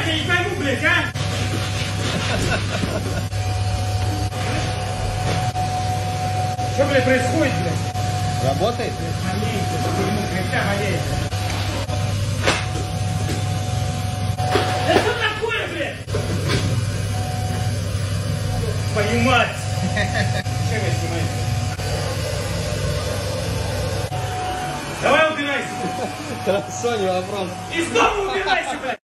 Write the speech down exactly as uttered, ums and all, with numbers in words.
я не пойму, блядь, а? Что, блядь, происходит, блядь? Работает? Маленько, почему крепя болеет? Да что такое, блядь? Твою мать! Чем я снимаю? Давай убирайся! Хорошо, не вопрос. И снова убирайся, блядь!